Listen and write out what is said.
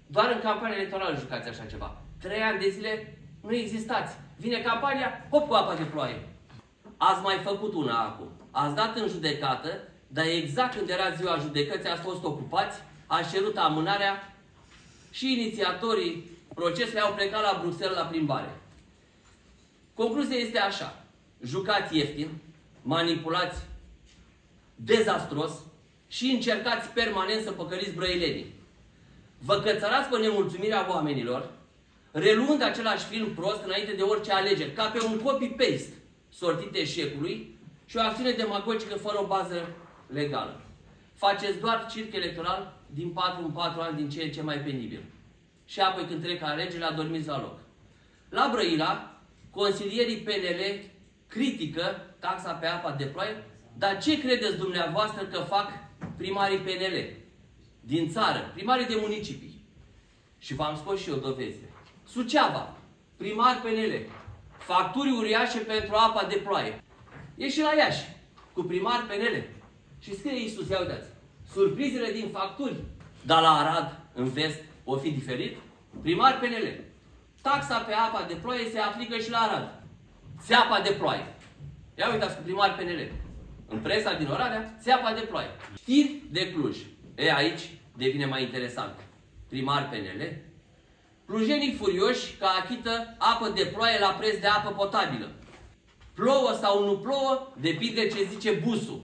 Doar în campania electorală jucați așa ceva. 3 ani de zile nu existați. Vine campania, hop, cu apa de ploaie. Ați mai făcut una acum. Ați dat în judecată, dar exact când era ziua judecății ați fost ocupați, ați cerut amânarea și inițiatorii procesului au plecat la Bruxelles la plimbare. Concluzia este așa. Jucați ieftin, manipulați dezastros și încercați permanent să păcăliți brăilenii. Vă cățărați pe nemulțumirea oamenilor, reluând același film prost înainte de orice alegeri, ca pe un copy-paste sortit eșecului și o acțiune demagogică fără o bază legală. Faceți doar circ electoral din 4 în 4 ani, din ce în ce mai penibil. Și apoi când trec alegerile, adormiți la loc. La Brăila, consilierii PNL critică taxa pe apa de ploaie, dar ce credeți dumneavoastră că fac primarii PNL din țară, primarii de municipii? Și v-am spus și eu dovezile. Suceava, primar PNL, facturi uriașe pentru apa de ploaie. E și la Iași, cu primar PNL. Și scrie Iisus, ia uitați, surprizele din facturi. Dar la Arad, în vest, o fi diferit? Primar PNL. Taxa pe apa de ploaie se aplică și la Arad. Țeapa de ploaie. Ia uitați cu primar PNL. În presa din Oradea, țeapa de ploaie. Știri de Cluj. E, aici devine mai interesant. Primar PNL. Clujenii furioși că achită apă de ploaie la preț de apă potabilă. Plouă sau nu plouă, depinde ce zice busul.